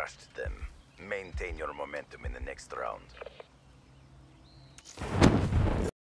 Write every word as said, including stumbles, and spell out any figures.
crushed them. Maintain your momentum in the next round.